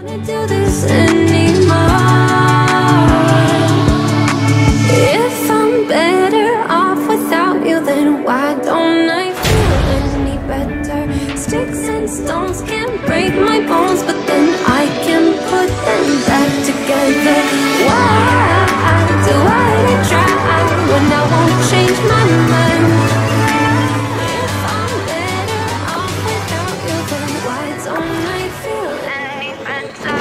wanna do this anymore. If I'm better off without you, then why don't I feel any better? Sticks and stones can't break my bones, but then I can put them back together. Why do I try when I won't change my mind? If I'm better off without you, then why don't I feel any better?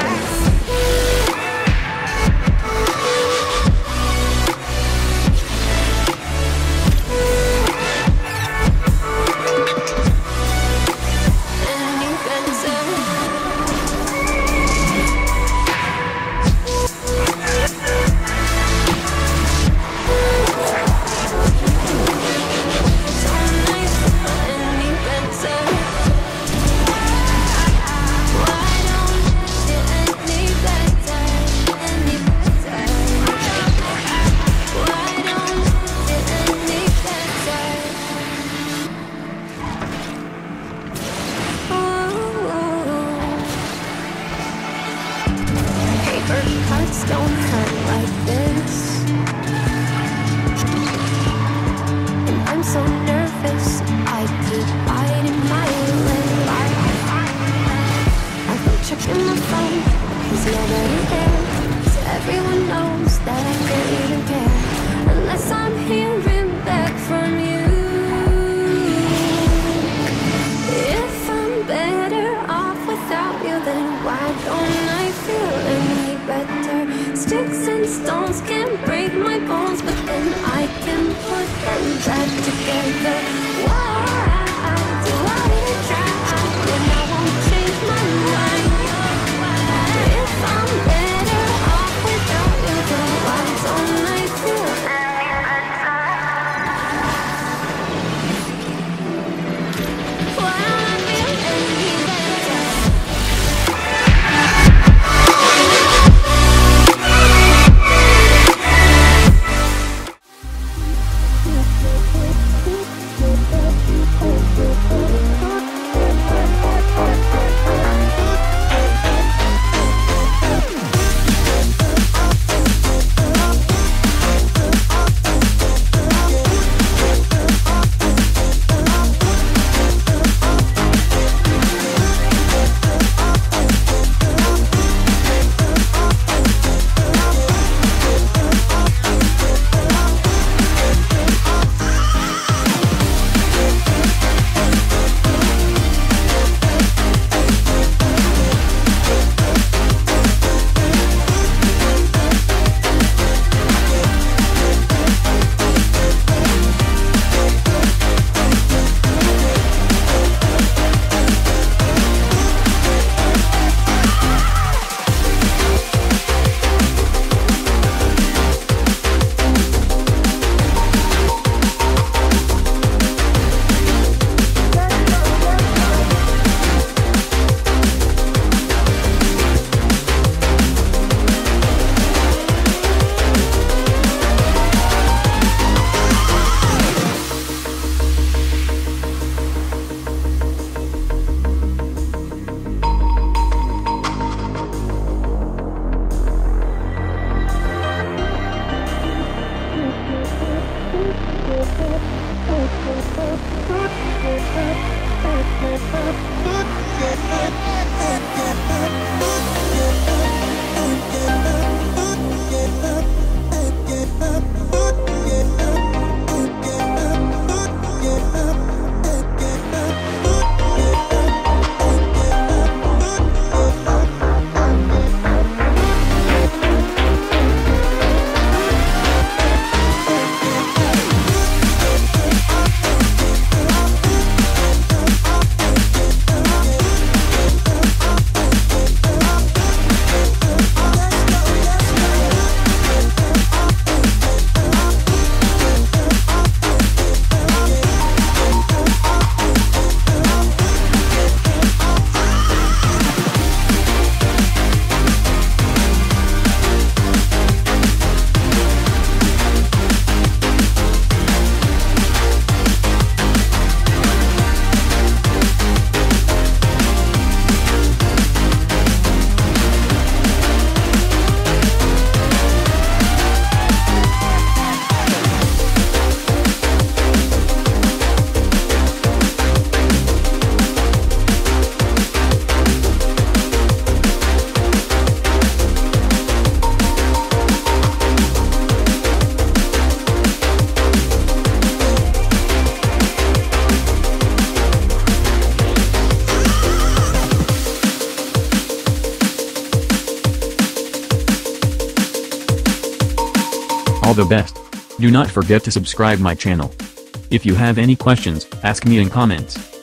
Hearts don't hurt like this, and I'm so nervous I keep biting my lip. I've been checking my phone, he's never there, so everyone knows that I can't even care unless I'm hearing back from you. If I'm better off without you, then why don't I feel any better? Sticks and stones can't break my bones, but then I can put them back together. Why do I try when I won't change my mind? If I'm better off without you, then why don't I feel any better? Why don't I feel any better? All the best. Do not forget to subscribe my channel. If you have any questions, ask me in comments.